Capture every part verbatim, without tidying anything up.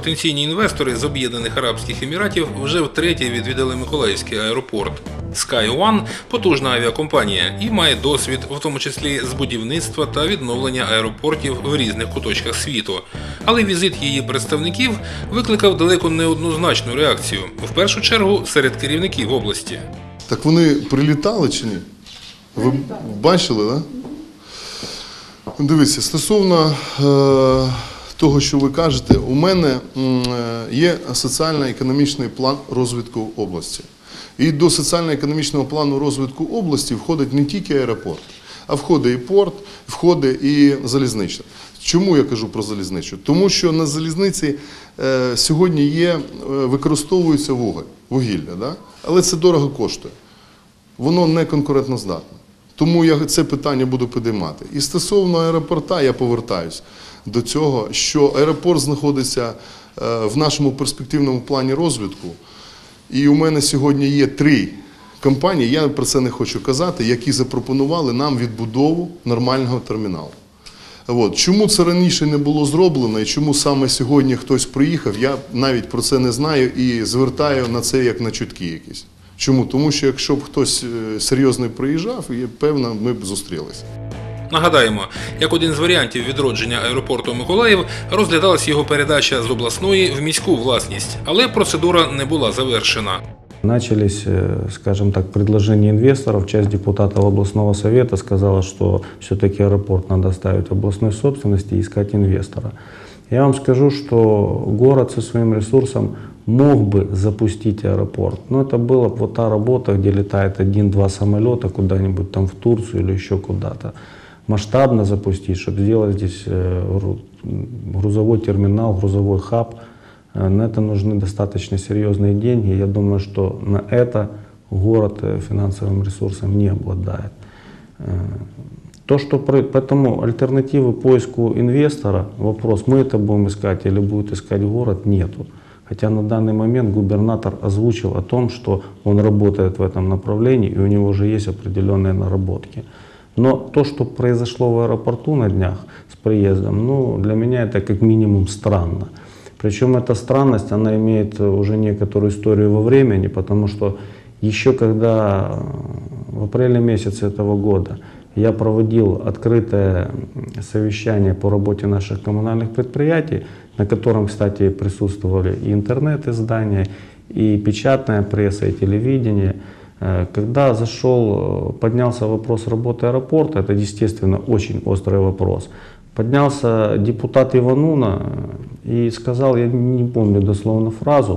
потенційні інвестори з Об'єднаних Арабських Еміратів вже втретє відвідали Миколаївський аеропорт. SkyOne – потужна авіакомпанія і має досвід, в тому числі з будівництва та відновлення аеропортів в різних куточках світу. Але візит її представників викликав далеко неоднозначну реакцію, в першу чергу серед керівників області. Так вони прилітали чи ні? Ви бачили, так? Да? Дивіться, стосовно е, того, що ви кажете, у мене е, є соціально-економічний план розвитку області. І до соціально-економічного плану розвитку області входить не тільки аеропорт, а входить і порт, входить і залізнична. Чому я кажу про залізничну? Тому що на залізниці е, сьогодні є, використовується вуголь, вугілля, да? Але це дорого коштує. Воно не конкурентоздатне. Тому я це питання буду підіймати. І стосовно аеропорта, я повертаюсь до цього, що аеропорт знаходиться в нашому перспективному плані розвитку. І у мене сьогодні є три компанії, я про це не хочу казати, які запропонували нам відбудову нормального терміналу. От. Чому це раніше не було зроблено і чому саме сьогодні хтось приїхав, я навіть про це не знаю і звертаю на це як на чутки якісь. Чому? Тому що якщо б хтось серйозний приїжджав, певно, ми б зустрілися. Нагадаємо, як один з варіантів відродження аеропорту Миколаїв розглядалась його передача з обласної в міську власність, але процедура не була завершена. Начались, скажем так, предложения инвесторов. Часть депутатов областного совета сказала, что все-таки аэропорт надо оставить в областной собственности и искать инвестора. Я вам скажу, что город со своим ресурсом мог бы запустить аэропорт, но это была бы вот та работа, где летает один-два самолета куда-нибудь там в Турцию или еще куда-то. Масштабно запустить, чтобы сделать здесь грузовой терминал, грузовой хаб, на это нужны достаточно серьезные деньги. Я думаю, что на это город финансовым ресурсом не обладает. То, что, поэтому альтернативы поиску инвестора, вопрос, мы это будем искать или будет искать город, нету. Хотя на данный момент губернатор озвучил о том, что он работает в этом направлении и у него уже есть определенные наработки. Но то, что произошло в аэропорту на днях с приездом, ну, для меня это как минимум странно. Причем эта странность, она имеет уже некоторую историю во времени, потому что еще когда в апреле месяце этого года я проводил открытое совещание по работе наших коммунальных предприятий, на котором, кстати, присутствовали и интернет-издания, и печатная пресса, и телевидение. Когда зашел, поднялся вопрос работы аэропорта, это, естественно, очень острый вопрос, поднялся депутат Ивануна и сказал, я не помню дословно фразу,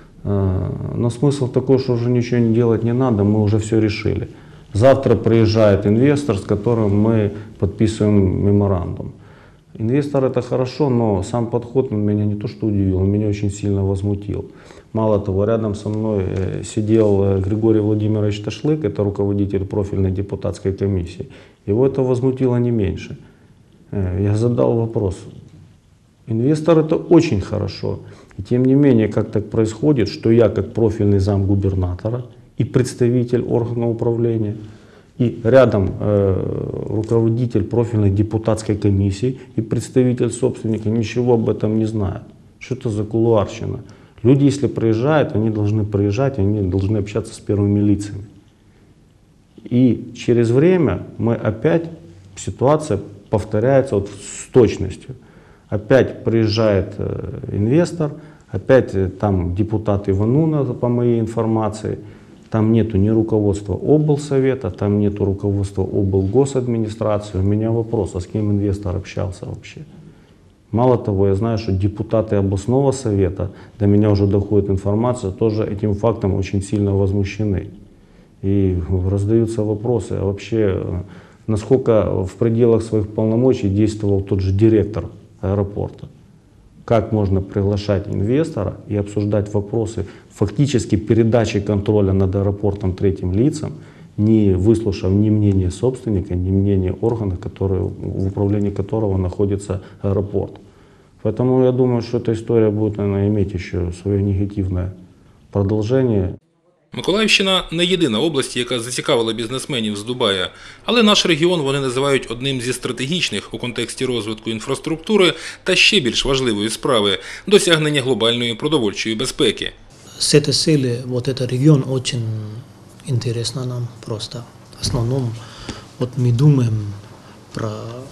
но смысл такой, что уже ничего не делать не надо, мы уже все решили. Завтра приезжает инвестор, с которым мы подписываем меморандум. Инвестор это хорошо, но сам подход меня не то что удивил, он меня очень сильно возмутил. Мало того, рядом со мной сидел Григорий Владимирович Ташлык, это руководитель профильной депутатской комиссии. Его это возмутило не меньше. Я задал вопрос. Инвестор это очень хорошо. И тем не менее, как так происходит, что я как профильный замгубернатора и представитель органа управления, и рядом э, руководитель профильной депутатской комиссии и представитель собственника ничего об этом не знают. Что это за кулуарщина? Люди, если приезжают, они должны приезжать, они должны общаться с первыми лицами. И через время мы опять, ситуация повторяется вот с точностью. Опять приезжает э, инвестор, опять э, там депутат Ивануна, по моей информации, там нету ни руководства облсовета, там нету руководства облгосадминистрации. У меня вопрос, а с кем инвестор общался вообще? Мало того, я знаю, что депутаты областного совета, до меня уже доходит информация, тоже этим фактом очень сильно возмущены. И раздаются вопросы, а вообще, насколько в пределах своих полномочий действовал тот же директор аэропорта. Как можно приглашать инвестора и обсуждать вопросы фактически передачи контроля над аэропортом третьим лицам, не выслушав ни мнения собственника, ни мнения органа, который, в управлении которого находится аэропорт. Поэтому я думаю, что эта история будет, наверное, иметь еще свое негативное продолжение. Миколаївщина не єдина область, яка зацікавила бізнесменів з Дубая, але наш регіон вони називають одним зі стратегічних у контексті розвитку інфраструктури та ще більш важливої справи – досягнення глобальної продовольчої безпеки. С этой цели вот этот регион очень интересно нам просто. В основном вот мы думаем про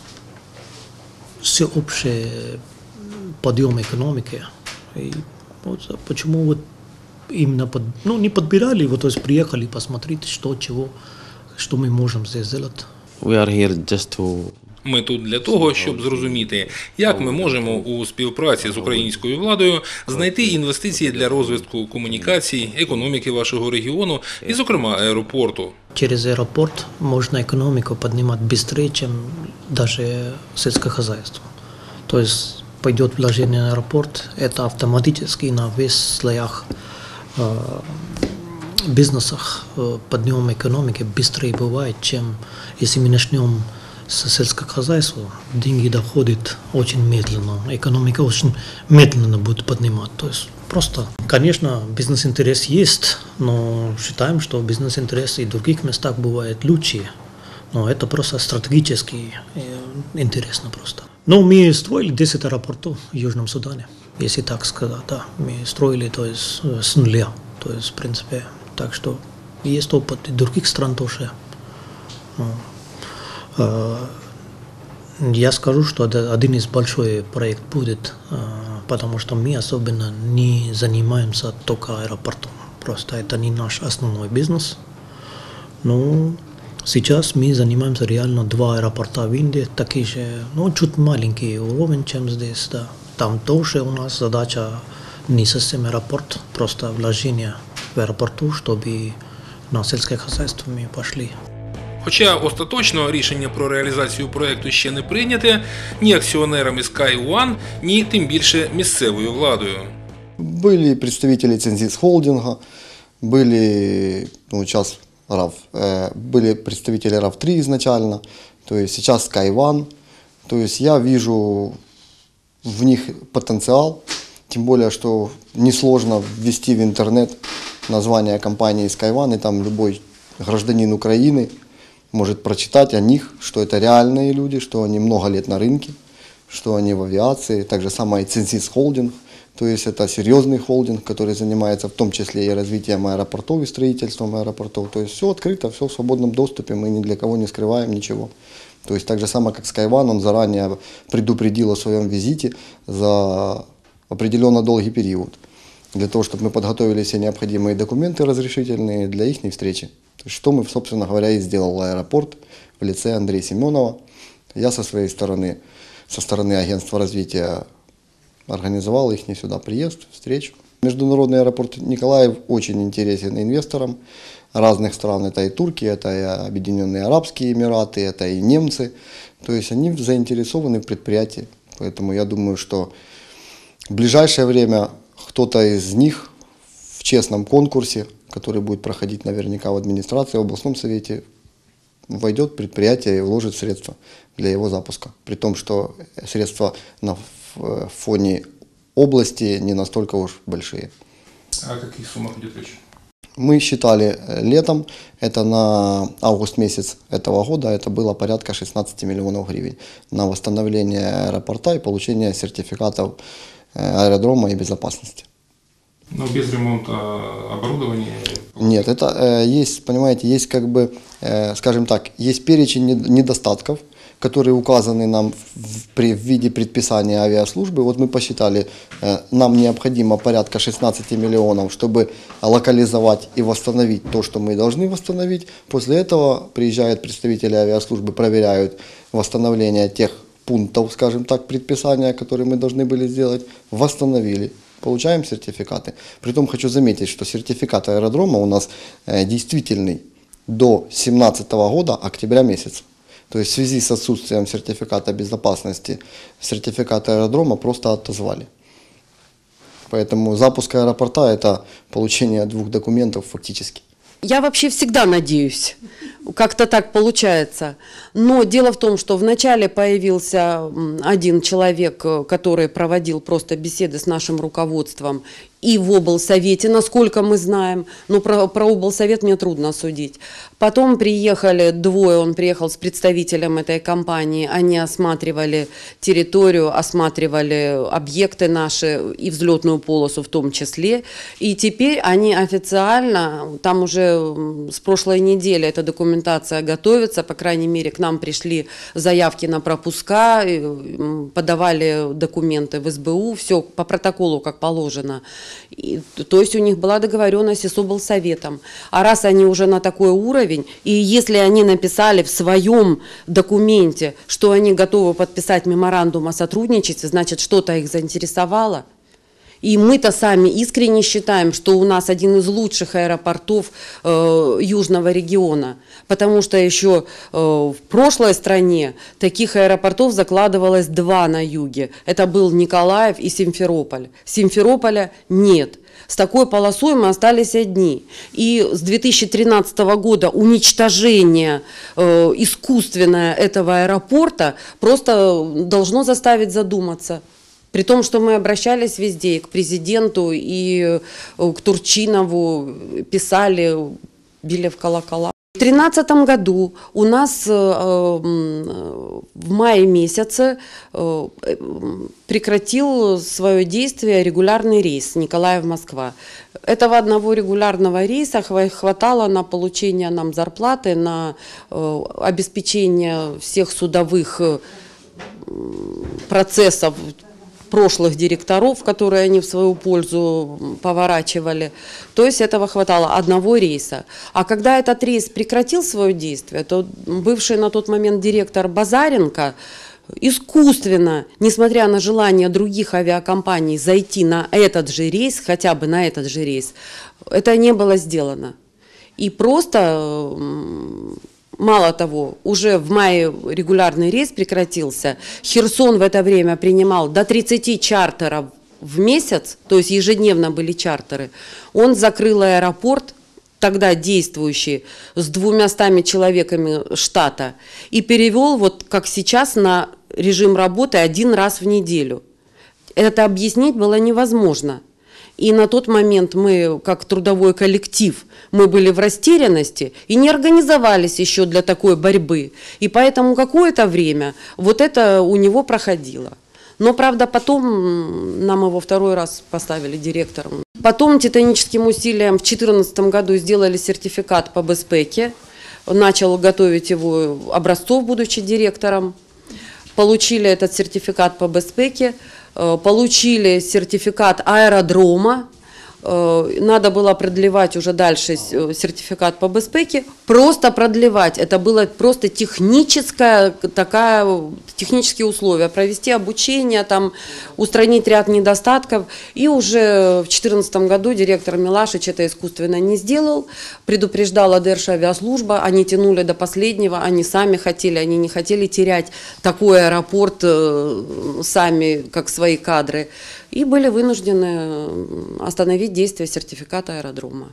всеобщий подъем экономики. И вот почему вот именно под, ну, не подбирали, вот то есть приехали посмотреть, что, чего, что мы можем здесь сделать. We are here just to Ми тут для того, щоб зрозуміти, як ми можемо у співпраці з українською владою знайти інвестиції для розвитку комунікацій, економіки вашого регіону і, зокрема, аеропорту. Через аэропорт можно экономику поднимать быстрее, чем даже сельское хозяйство. То есть пойдет вложение на аэропорт, это автоматически на весь слоях э, бизнесах э, подъем экономики быстрее бывает, чем если мы начнем с сельского хозяйства. Деньги доходят очень медленно, экономика очень медленно будет поднимать. То есть просто, конечно, бизнес-интерес есть, но считаем, что бизнес-интерес и в других местах бывает лучше. Но это просто стратегически интересно просто. Ну, мы строили десять аэропортов в Южном Судане, если так сказать, да. Мы строили, то есть, с нуля, то есть, в принципе, так что есть опыт и других стран тоже. Я скажу, что один из большой проект будет, потому что мы особенно не занимаемся только аэропортом. Просто это не наш основной бизнес. Но сейчас мы занимаемся реально два аэропорта в Индии, такие же, ну, чуть маленький уровень, чем здесь, да. Там тоже у нас задача не совсем аэропорт, просто вложение в аэропорту, чтобы на сельское хозяйство мы пошли. Хоча остаточно рішення про реалізацію проєкту ще не прийняте ні акціонерами SkyOne, ні тим більше місцевою владою. Были представители Цензис холдинга, были, ну, сейчас РАВ, э, были представители РАВ три изначально, то есть сейчас SkyOne. То есть я вижу в них потенциал, тем более, что несложно ввести в интернет название компании SkyOne, и там любой гражданин Украины может прочитать о них, что это реальные люди, что они много лет на рынке, что они в авиации. Так же самое и Цензис холдинг, то есть это серьезный холдинг, который занимается в том числе и развитием аэропортов, и строительством аэропортов. То есть все открыто, все в свободном доступе, мы ни для кого не скрываем ничего. То есть так же самое, как SkyOne, он заранее предупредил о своем визите за определенно долгий период, для того, чтобы мы подготовили все необходимые документы разрешительные для их встречи. Что мы, собственно говоря, и сделал аэропорт в лице Андрея Семенова. Я со своей стороны, со стороны агентства развития организовал их сюда приезд, встречу. Международный аэропорт Николаев очень интересен инвесторам разных стран. Это и турки, это и Объединенные Арабские Эмираты, это и немцы. То есть они заинтересованы в предприятии. Поэтому я думаю, что в ближайшее время кто-то из них в честном конкурсе, который будет проходить наверняка в администрации, в областном совете, войдет в предприятие и вложит средства для его запуска. При том, что средства на фоне области не настолько уж большие. А о каких суммах идет речь? Мы считали летом, это на август месяц этого года, это было порядка шестнадцати миллионов гривен на восстановление аэропорта и получение сертификатов аэродрома и безопасности. Но без ремонта оборудования? Нет, это э, есть, понимаете, есть как бы, э, скажем так, есть перечень недостатков, которые указаны нам в, при, в виде предписания авиаслужбы. Вот мы посчитали, э, нам необходимо порядка шестнадцати миллионов, чтобы локализовать и восстановить то, что мы должны восстановить. После этого приезжают представители авиаслужбы, проверяют восстановление тех пунктов, скажем так, предписания, которые мы должны были сделать, восстановили. Получаем сертификаты. Притом хочу заметить, что сертификат аэродрома у нас э, действительный до две тысячи семнадцатого года, октября месяца. То есть в связи с отсутствием сертификата безопасности, сертификат аэродрома просто отозвали. Поэтому запуск аэропорта – это получение двух документов фактически. Я вообще всегда надеюсь, как-то так получается. Но дело в том, что вначале появился один человек, который проводил просто беседы с нашим руководством и в облсовете, насколько мы знаем, но про, про облсовет мне трудно судить. Потом приехали двое, он приехал с представителем этой компании, они осматривали территорию, осматривали объекты наши и взлетную полосу в том числе. И теперь они официально, там уже с прошлой недели эта документация готовится, по крайней мере, к нам пришли заявки на пропуска, подавали документы в эс бэ у, все по протоколу, как положено. И, то есть у них была договоренность с облсоветом. А раз они уже на такой уровень, и если они написали в своем документе, что они готовы подписать меморандум о сотрудничестве, значит, что-то их заинтересовало. И мы-то сами искренне считаем, что у нас один из лучших аэропортов э, южного региона, потому что еще э, в прошлой стране таких аэропортов закладывалось два на юге. Это был Николаев и Симферополь. Симферополя нет. С такой полосой мы остались одни. И с две тысячи тринадцатого года уничтожение э, искусственное этого аэропорта просто должно заставить задуматься. При том, что мы обращались везде, и к президенту, и к Турчинову, писали, били в колокола. В две тысячи тринадцатом году у нас в мае месяце прекратил свое действие регулярный рейс Николаев-Москва. Этого одного регулярного рейса хватало на получение нам зарплаты, на обеспечение всех судовых процессов прошлых директоров, которые они в свою пользу поворачивали. То есть этого хватало одного рейса. А когда этот рейс прекратил свое действие, то бывший на тот момент директор Базаренко искусственно, несмотря на желание других авиакомпаний зайти на этот же рейс, хотя бы на этот же рейс, это не было сделано. И просто... Мало того, уже в мае регулярный рейс прекратился. Херсон в это время принимал до тридцати чартеров в месяц, то есть ежедневно были чартеры. Он закрыл аэропорт, тогда действующий, с двумястами человеками штата, и перевел, вот как сейчас, на режим работы один раз в неделю. Это объяснить было невозможно. И на тот момент мы, как трудовой коллектив, мы были в растерянности и не организовались еще для такой борьбы. И поэтому какое-то время вот это у него проходило. Но, правда, потом нам его второй раз поставили директором. Потом титаническим усилием в две тысячи четырнадцатом году сделали сертификат по безпеке. Начал готовить его Образцов, будучи директором. Получили этот сертификат по безпеке. Получили сертификат аэродрома, надо было продлевать уже дальше сертификат по безпеке, просто продлевать, это было просто техническое, такая, технические условия, провести обучение, там, устранить ряд недостатков, и уже в две тысячи четырнадцатом году директор Милашич это искусственно не сделал, предупреждала Державиаслужба, они тянули до последнего, они сами хотели, они не хотели терять такой аэропорт сами, как свои кадры, и были вынуждены остановить действие сертификата аэродрома.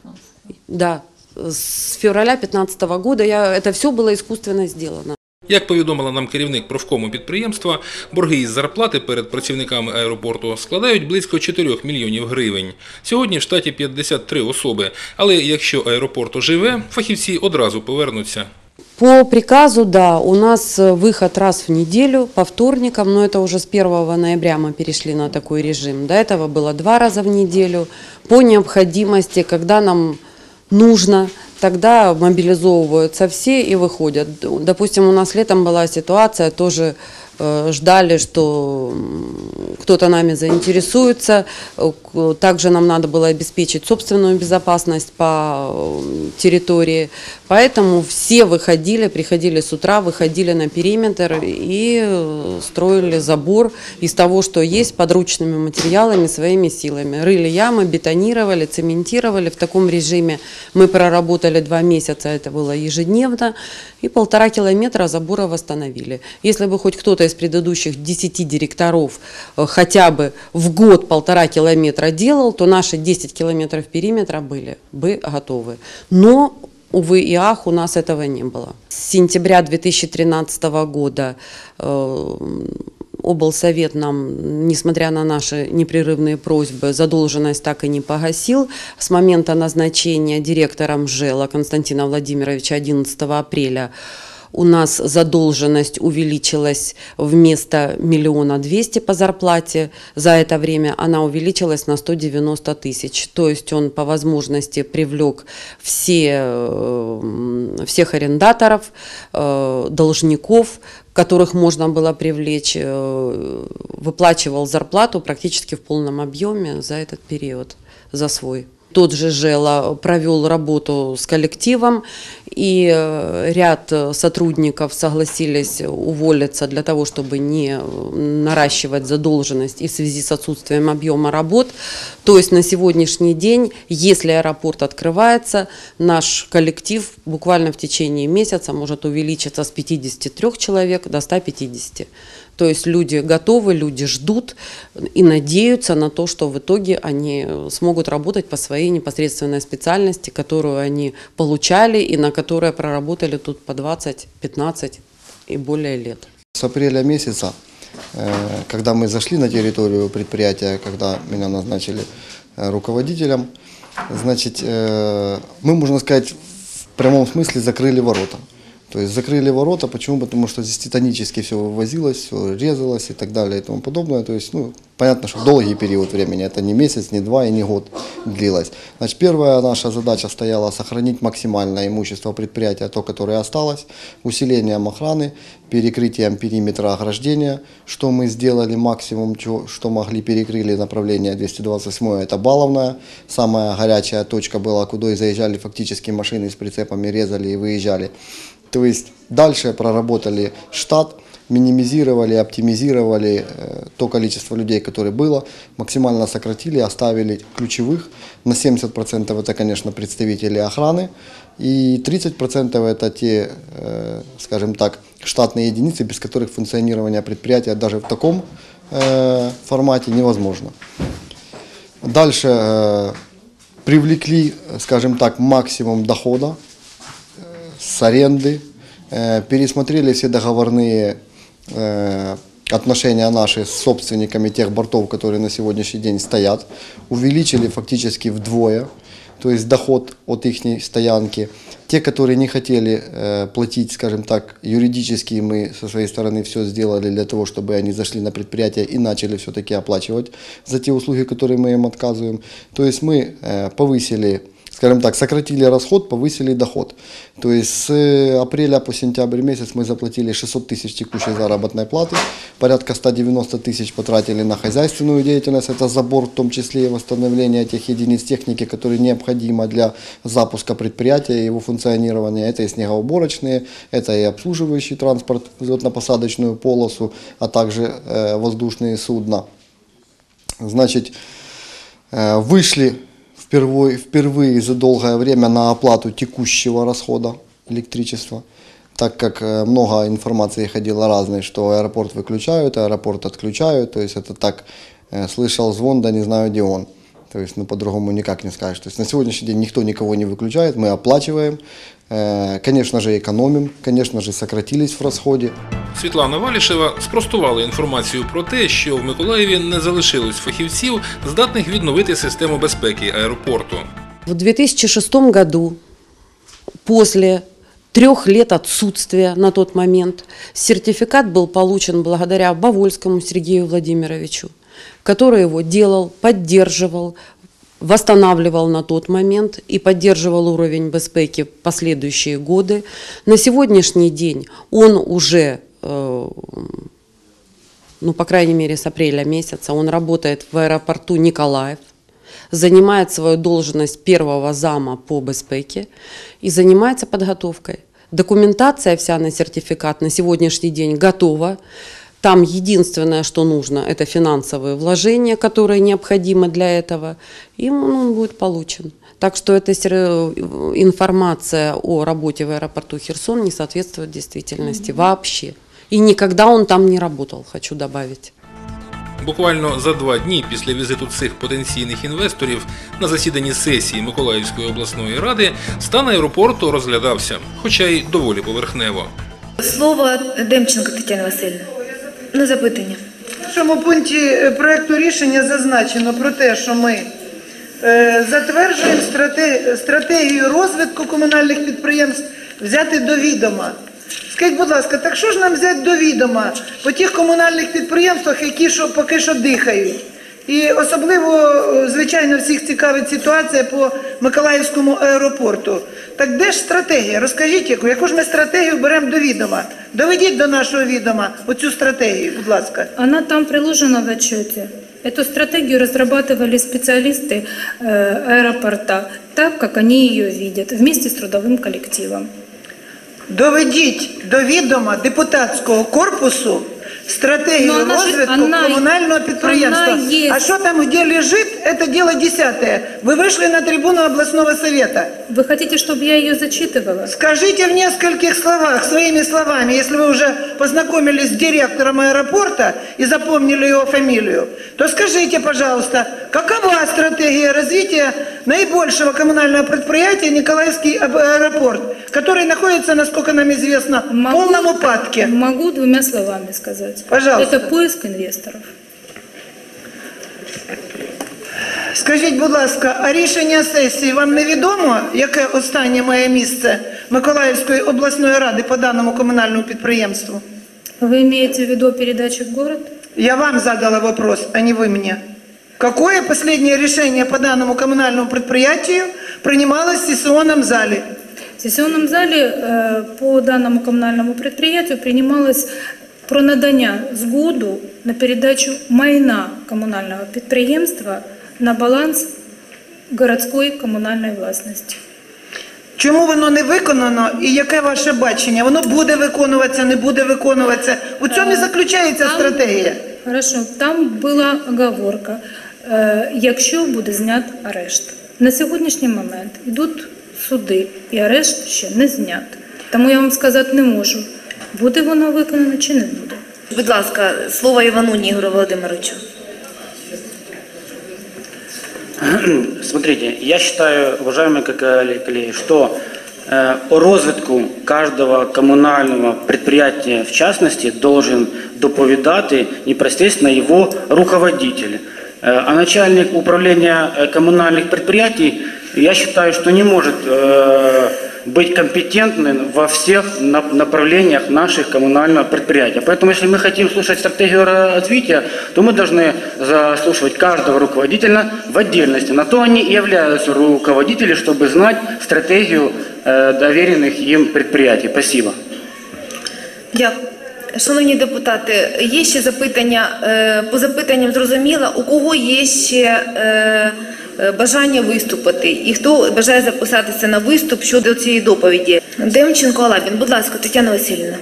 Да, з февраля две тысячи пятнадцатого года я, это все было искусственно сделано. Як повідомила нам керівник профкому підприємства, борги із зарплати перед працівниками аеропорту складають близько чотирьох мільйонів гривень. Сьогодні в штаті п'ятдесят три особи, але якщо аеропорт оживе, фахівці одразу повернуться. По приказу, да, у нас выход раз в неделю по вторникам, но это уже с первого ноября мы перешли на такой режим. До этого было два раза в неделю. По необходимости, когда нам нужно, тогда мобилизовываются все и выходят. Допустим, у нас летом была ситуация, тоже э, ждали, что кто-то нами заинтересуется. Также нам надо было обеспечить собственную безопасность по территории. Поэтому все выходили, приходили с утра, выходили на периметр и строили забор из того, что есть, подручными материалами, своими силами. Рыли ямы, бетонировали, цементировали. В таком режиме мы проработали два месяца, это было ежедневно, и полтора километра забора восстановили. Если бы хоть кто-то из предыдущих десяти директоров хотя бы в год полтора километра делал, то наши десять километров периметра были бы готовы. Но, увы и ах, у нас этого не было. С сентября две тысячи тринадцатого года э, облсовет нам, несмотря на наши непрерывные просьбы, задолженность так и не погасил. С момента назначения директором ЖЭЛа Константина Владимировича одиннадцатого апреля у нас задолженность увеличилась вместо миллиона двести по зарплате. За это время она увеличилась на сто девяносто тысяч. То есть он по возможности привлек все, всех арендаторов, должников, которых можно было привлечь, выплачивал зарплату практически в полном объеме за этот период, за свой. Тот же ЖЭЛа провел работу с коллективом, и ряд сотрудников согласились уволиться для того, чтобы не наращивать задолженность и в связи с отсутствием объема работ. То есть на сегодняшний день, если аэропорт открывается, наш коллектив буквально в течение месяца может увеличиться с пятидесяти трёх человек до ста пятидесяти. То есть люди готовы, люди ждут и надеются на то, что в итоге они смогут работать по своей непосредственной специальности, которую они получали и на которой проработали тут по двадцать, пятнадцать и более лет. С апреля месяца, когда мы зашли на территорию предприятия, когда меня назначили руководителем, значит, мы, можно сказать, в прямом смысле закрыли ворота. То есть закрыли ворота, почему? Потому что здесь титанически все вывозилось, все резалось и так далее и тому подобное. То есть, ну, понятно, что долгий период времени, это не месяц, не два и не год длилось. Значит, первая наша задача стояла сохранить максимальное имущество предприятия, то, которое осталось, усилением охраны, перекрытием периметра ограждения, что мы сделали максимум, что могли, перекрыли направление двести двадцать восьмое, это Баловная, самая горячая точка была, куда и заезжали фактически машины с прицепами, резали и выезжали. То есть дальше проработали штат, минимизировали, оптимизировали э, то количество людей, которое было, максимально сократили, оставили ключевых. На семьдесят процентов это, конечно, представители охраны, и тридцать процентов это те, э, скажем так, штатные единицы, без которых функционирование предприятия даже в таком э, формате невозможно. Дальше э, привлекли, скажем так, максимум дохода с аренды, э, пересмотрели все договорные э, отношения наши с собственниками тех бортов, которые на сегодняшний день стоят, увеличили фактически вдвое, то есть доход от их стоянки. Те, которые не хотели э, платить, скажем так, юридически, мы со своей стороны все сделали для того, чтобы они зашли на предприятие и начали все-таки оплачивать за те услуги, которые мы им отказываем. То есть мы э, повысили, скажем так, сократили расход, повысили доход. То есть с апреля по сентябрь месяц мы заплатили шестьсот тысяч текущей заработной платы, порядка ста девяноста тысяч потратили на хозяйственную деятельность, это забор, в том числе и восстановление тех единиц техники, которые необходимы для запуска предприятия и его функционирования. Это и снегоуборочные, это и обслуживающий транспорт, взлетно-посадочную полосу, а также э, воздушные судна. Значит, э, вышли Впервые, впервые за долгое время на оплату текущего расхода электричества, так как много информации ходило разной, что аэропорт выключают, аэропорт отключают, то есть это так, слышал звон, да не знаю где он. То есть, ну, по-другому никак не скажешь. То есть на сегодняшний день никто никого не выключает, мы оплачиваем, конечно же экономим, конечно же сократились в расходе. Світлана Валішева спростувала інформацію про те, що в Миколаєві не залишилось фахівців, здатних відновити систему безпеки аеропорту. В две тысячи шестом году, после трех лет отсутствия на тот момент, сертификат был получен благодаря Бавольскому Сергею Владимировичу, который его делал, поддерживал, восстанавливал на тот момент и поддерживал уровень безпеки в последующие годы. На сегодняшний день он уже, ну, по крайней мере, с апреля месяца, он работает в аэропорту Николаев, занимает свою должность первого зама по безпеке и занимается подготовкой. Документация вся на сертификат на сегодняшний день готова. Там единственное, что нужно, это финансовые вложения, которые необходимы для этого, и он будет получен. Так что эта информация о работе в аэропорту Херсон не соответствует действительности вообще. И никогда он там не работал, хочу добавить. Буквально за два дні після візиту цих потенційних інвесторів на засіданні сесії Миколаївської обласної ради стан аеропорту розглядався, хоча й доволі поверхнево. Слово Демченко Тетяна Васильівна. На запитання. першому пункті проекту рішення зазначено про те, що ми е, затверджуємо стратегію, стратегію розвитку комунальних підприємств взяти до відома. Скажіть, будь ласка, так що ж нам взяти до відома по тих комунальних підприємствах, які що, поки що дихають? І особливо, звичайно, всіх цікавить ситуація по Миколаївському аеропорту. Так де ж стратегія? Розкажіть, яку, яку ж ми стратегію беремо до відома? Доведіть до нашого відома оцю стратегію, будь ласка. Она там приложена в отчете. Эту стратегию разрабатывали специалисты э, аэропорта, так, как они ее видят, вместе с трудовым коллективом. Доведіть до відома депутатського корпусу стратегию Но она же- розвитку она- коммунального предприятия. она есть. А что там, где лежит, это дело десятое. Вы вышли на трибуну областного совета. Вы хотите, чтобы я ее зачитывала? Скажите в нескольких словах, своими словами, если вы уже познакомились с директором аэропорта и запомнили его фамилию, то скажите, пожалуйста, какова стратегия развития наибольшего коммунального предприятия Николаевский аэропорт, который находится, насколько нам известно, в Могу- полном упадке? Могу двумя словами сказать. Пожалуйста. Это поиск инвесторов. Скажіть, будь ласка, а рішення сесії вам невідомо, яке останнє має місце Миколаївської обласної ради по даному комунальному підприємству? Вы имеете в виду передачу в город? Я вам задала вопрос, а не вы мне. Какое последнее решение по данному коммунальному предприятию принималось в сессионном зале? В сессионном зале э, по данному коммунальному предприятию принималось про надання згоду на передачу майна комунального підприємства на баланс городської комунальної власності. Чому воно не виконано і яке ваше бачення? Воно буде виконуватися, не буде виконуватися? У цьому і заключається Там- стратегія. Хорошо, там була оговорка, е, якщо буде знят арешт. На сьогоднішній момент йдуть суди і арешт ще не знят. Тому я вам сказати не можу, буде воно виконано чи не буде. Будь ласка, слово Івануні Ігорю Володимировичу. Смотрите, я считаю, уважаемые коллеги, что э, о розвитку каждого коммунального предприятия, в частности, должен доповедати непосредственно его руководитель. Э, а начальник управления э, коммунальных предприятий, я считаю, что не может э, быть компетентным во всех нап- направлениях наших коммунального предприятия. Поэтому, если мы хотим слушать стратегию развития, то мы должны заслушивать каждого руководителя в отдельности. На то они и являются руководители, чтобы знать стратегию э, доверенных им предприятий. Спасибо. Дякую. Шановні депутати, є ще запитання? Е, По запитанням зрозуміло, у кого є ще е, е, бажання виступити і хто бажає записатися на виступ щодо цієї доповіді? Демченко, Алабін, будь ласка, Тетяна Васильівна.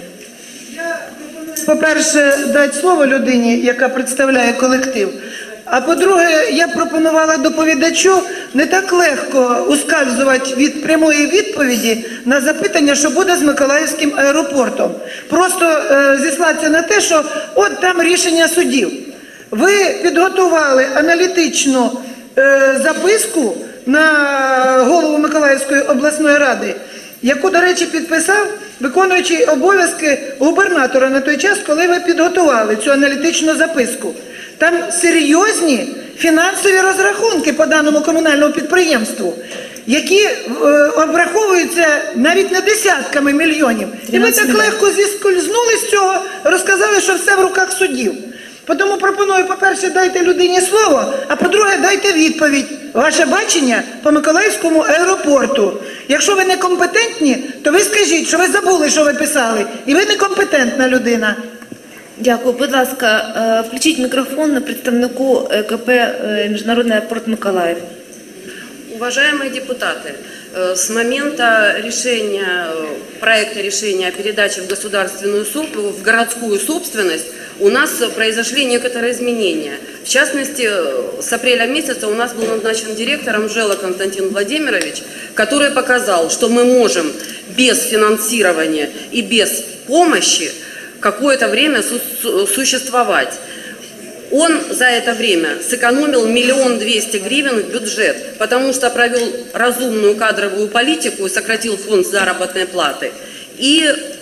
По-перше, дати слово людині, яка представляє колектив. А по-друге, я пропонувала доповідачу не так легко ускальзувати від прямої відповіді на запитання, що буде з Миколаївським аеропортом. Просто е, зіслатися на те, що от там рішення судів. Ви підготували аналітичну е, записку на голову Миколаївської обласної ради, яку, до речі, підписав виконуючий обов'язки губернатора на той час, коли ви підготували цю аналітичну записку. Там серйозні фінансові розрахунки по даному комунальному підприємству, які е, обраховуються навіть не десятками мільйонів. І ви так легко зіскользнули з цього, розказали, що все в руках суддів. Тому пропоную, по-перше, дайте людині слово, а по-друге, дайте відповідь. Ваше бачення по Миколаївському аеропорту. Якщо ви некомпетентні, то ви скажіть, що ви забули, що ви писали, і ви некомпетентна людина. Дякую. Будь ласка, е, включіть мікрофон на представнику е ка пе е, «Міжнародний аеропорт Миколаїв». Уважаемые депутаты, э, с момента решения, э, проекта решения о передаче в государственную соб- в городскую собственность у нас э, произошли некоторые изменения. В частности, э, с апреля месяца у нас был назначен директором Жела Константин Владимирович, который показал, что мы можем без финансирования и без помощи какое-то время су- существовать. Он за это время сэкономил миллион двести гривен в бюджет, потому что провел разумную кадровую политику и сократил фонд заработной платы. И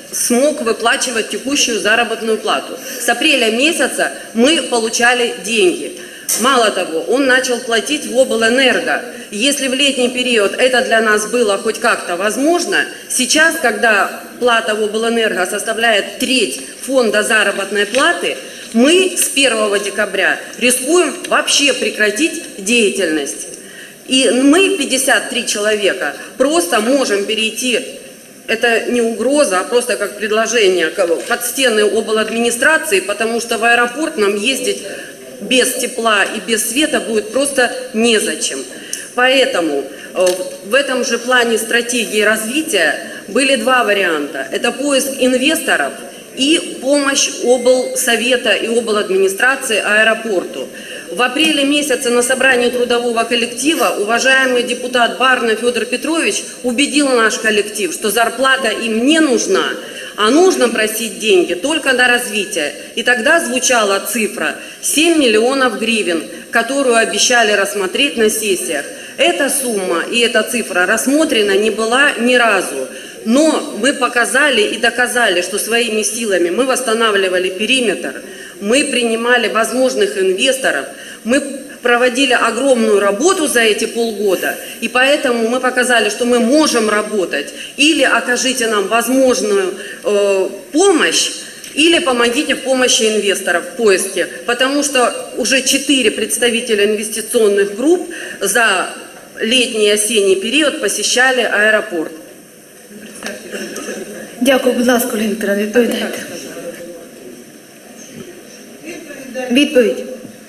смог выплачивать текущую заработную плату. С апреля месяца мы получали деньги. Мало того, он начал платить в облэнерго. Если в летний период это для нас было хоть как-то возможно, сейчас, когда плата в облэнерго составляет треть фонда заработной платы, мы с первого декабря рискуем вообще прекратить деятельность. И мы, пятьдесят три человека, просто можем перейти, это не угроза, а просто как предложение, под стены обладминистрации, потому что в аэропорт нам ездить без тепла и без света будет просто незачем. Поэтому в этом же плане стратегии развития были два варианта. Это поиск инвесторов и помощь облсовета и обладминистрации аэропорту. В апреле месяце на собрании трудового коллектива уважаемый депутат Барна Федор Петрович убедил наш коллектив, что зарплата им не нужна, а нужно просить деньги только на развитие. И тогда звучала цифра семь миллионов гривен, которую обещали рассмотреть на сессиях. Эта сумма и эта цифра рассмотрена не была ни разу. Но мы показали и доказали, что своими силами мы восстанавливали периметр, мы принимали возможных инвесторов, мы проводили огромную работу за эти полгода, и поэтому мы показали, что мы можем работать. Или окажите нам возможную э, помощь, или помогите в помощи инвесторов в поиске, потому что уже четыре представителя инвестиционных групп за летний и осенний период посещали аэропорт. Дякую, будь ласка, Ольга Вікторовна, відповідайте. Відповідь.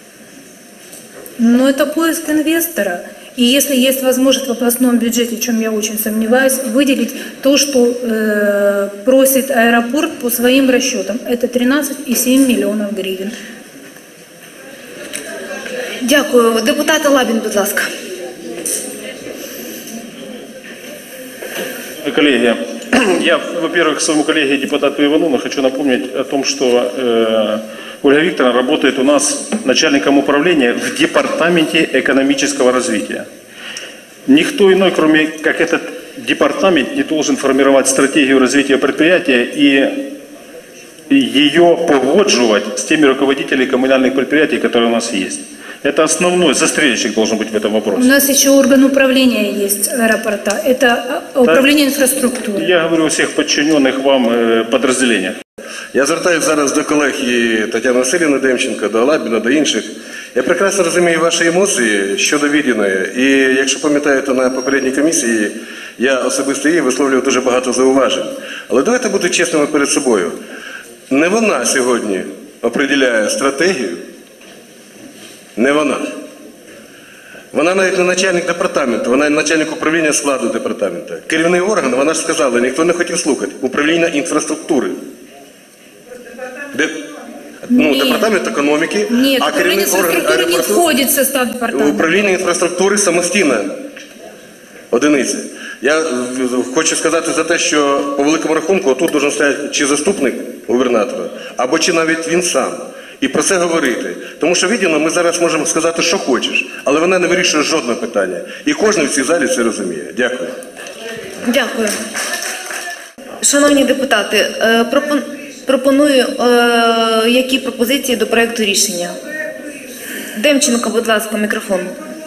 Но это поиск инвестора. И если есть возможность в областном бюджете, в чем я очень сомневаюсь, выделить то, что э, просит аэропорт по своим расчетам, это тринадцать и семь миллионов гривен. Дякую. Депутат Лабін, будь ласка. Коллеги, я, во-первых, своему коллеге депутату Иванову хочу напомнить о том, что э, Ольга Викторовна работает у нас начальником управления в департаменте экономического развития. Никто иной, кроме как этот департамент, не должен формировать стратегию развития предприятия и ее погодживать с теми руководителями коммунальных предприятий, которые у нас есть. Это основной застрельщик должен быть в этом вопросе. У нас еще орган управления есть аэропорта. Это управление инфраструктурой. Я говорю о всех подчиненных вам подразделениях. Я звертаюся зараз до колег і Тетяни Василівни Демченко, до Лабіна, до інших. Я прекрасно розумію ваші емоції щодо Відіної. І якщо пам'ятаєте, на попередній комісії я особисто їй висловлював дуже багато зауважень. Але давайте бути чесними перед собою. Не вона сьогодні определяє стратегію, не вона. Вона навіть не начальник департаменту, вона начальник управління складу департаменту. Керівний орган, вона ж сказала, ніхто не хотів слухати, управління інфраструктури. Де, ну, департамент економіки, Нет, а керівний орган аеропорту не входить в состав департамента. Управління інфраструктури самостійна одиниця. Я хочу сказати за те, що по великому рахунку тут должен стояти чи заступник губернатора, або чи навіть він сам. І про це говорити. Тому що, відділено, ми зараз можемо сказати, що хочеш, але вона не вирішує жодне питання. І кожен в цій залі це розуміє. Дякую. Дякую. Шановні депутати, пропоную, які пропозиції до проєкту рішення. Демченко, будь ласка, мікрофон.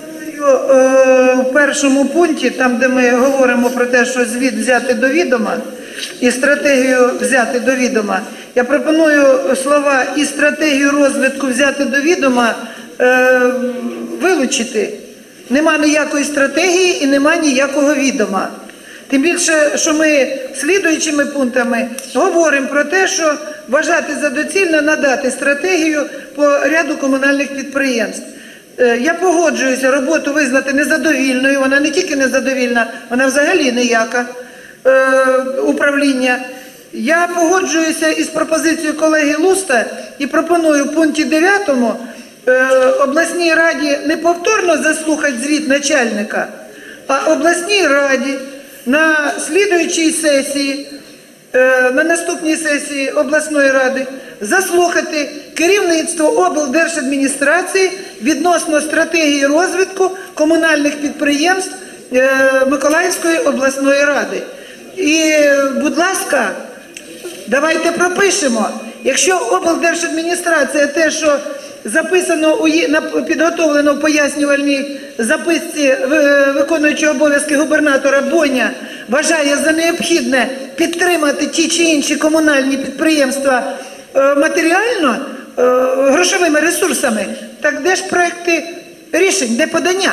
У першому пункті, там де ми говоримо про те, що звіт взяти до відома і стратегію взяти до відома, я пропоную слова «і стратегію розвитку взяти до відома» е, вилучити. Нема ніякої стратегії і нема ніякого відома. Тим більше, що ми слідуючими пунктами говоримо про те, що вважати за доцільне надати стратегію по ряду комунальних підприємств. Я погоджуюся роботу визнати незадовільною, вона не тільки незадовільна, вона взагалі ніяка е, управління. Я погоджуюся із пропозицією колеги Луста і пропоную в пункті дев'ятому е, обласній раді не повторно заслухати звіт начальника, а обласній раді на слідуючій сесії, е, на наступній сесії обласної ради заслухати керівництво облдержадміністрації відносно стратегії розвитку комунальних підприємств е, Миколаївської обласної ради. І, будь ласка, Давайте пропишемо, якщо облдержадміністрація те, що записано, у є- на- підготовлено в пояснювальній записці е, виконуючого обов'язки губернатора Боня, вважає за необхідне підтримати ті чи інші комунальні підприємства е, матеріально, е, грошовими ресурсами, так де ж проекти рішень, де подання?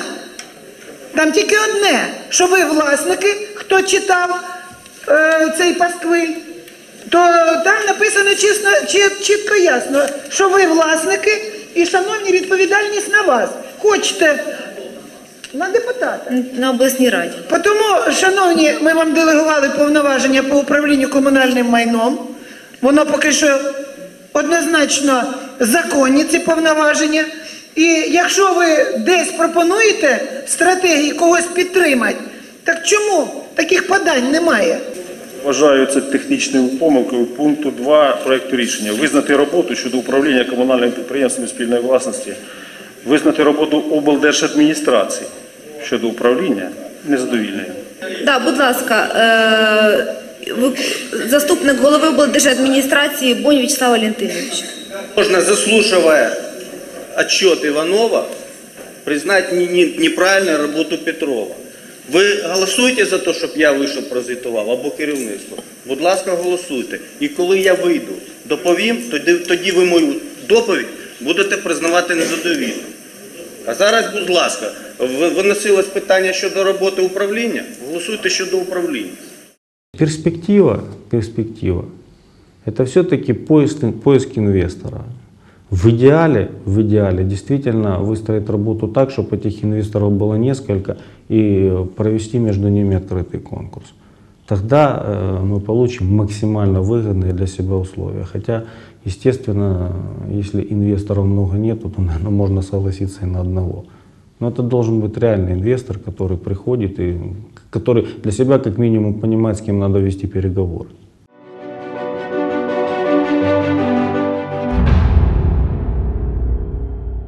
Там тільки одне, що ви власники, хто читав е, цей пасквиль, то там написано чесно, чіт- чітко ясно, що ви власники і, шановні, відповідальність на вас. Хочете на депутата. На обласній раді. Тому, шановні, ми вам делегували повноваження по управлінню комунальним майном. Воно поки що однозначно законні, ці повноваження. І якщо ви десь пропонуєте стратегії когось підтримати, так чому таких подань немає? Вважаю це технічною помилкою пункту два проекту рішення. Визнати роботу щодо управління комунальними підприємствами спільної власності, визнати роботу облдержадміністрації щодо управління незадовільною. Да, будь ласка, е, ви- заступник голови облдержадміністрації Бонь Вячеслав Валентинович. Можно, заслушивая отчет Иванова, признать не- не- неправильную работу Петрова. Ви голосуєте за те, щоб я вийшов прозвітував, або керівництво? Будь ласка, голосуйте. І коли я вийду, доповім, тоді, тоді ви мою доповідь будете признавати незадовільною. А зараз, будь ласка, ви- виносилось питання щодо роботи управління, голосуйте щодо управління. Перспектива, перспектива – это все-таки поиск, поиск инвестора. В идеале, в идеале действительно выстроить работу так, чтобы этих инвесторов было несколько и провести между ними открытый конкурс. Тогда э, мы получим максимально выгодные для себя условия. Хотя, естественно, если инвесторов много нет, то, наверное, можно согласиться и на одного. Но это должен быть реальный инвестор, который приходит и который для себя как минимум понимает, с кем надо вести переговоры.